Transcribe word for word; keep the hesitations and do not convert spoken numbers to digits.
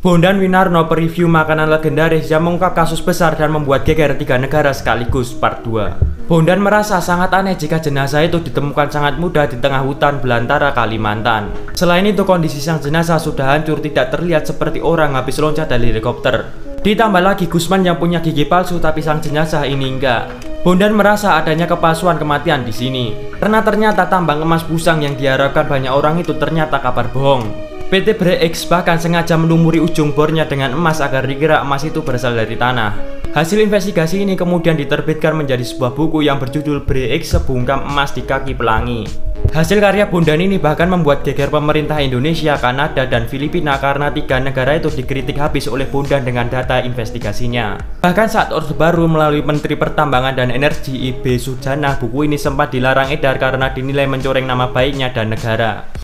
Bondan Winarno, pereview makanan legendaris yang mengungkap kasus besar dan membuat geger tiga negara sekaligus, part dua. Bondan merasa sangat aneh jika jenazah itu ditemukan sangat mudah di tengah hutan belantara Kalimantan. Selain itu, kondisi sang jenazah sudah hancur, tidak terlihat seperti orang habis loncat dari helikopter. Ditambah lagi Gusman yang punya gigi palsu, tapi sang jenazah ini enggak. Bondan merasa adanya kepalsuan kematian di sini, karena ternyata tambang emas busang yang diharapkan banyak orang itu ternyata kabar bohong. P T Bre-X bahkan sengaja melumuri ujung bornya dengan emas agar dikira emas itu berasal dari tanah. Hasil investigasi ini kemudian diterbitkan menjadi sebuah buku yang berjudul Bre-X Sebungkam Emas di Kaki Pelangi. Hasil karya Bondan ini bahkan membuat geger pemerintah Indonesia, Kanada, dan Filipina karena tiga negara itu dikritik habis oleh Bondan dengan data investigasinya. Bahkan saat Orde Baru melalui Menteri Pertambangan dan Energi I B Sujana, buku ini sempat dilarang edar karena dinilai mencoreng nama baiknya dan negara.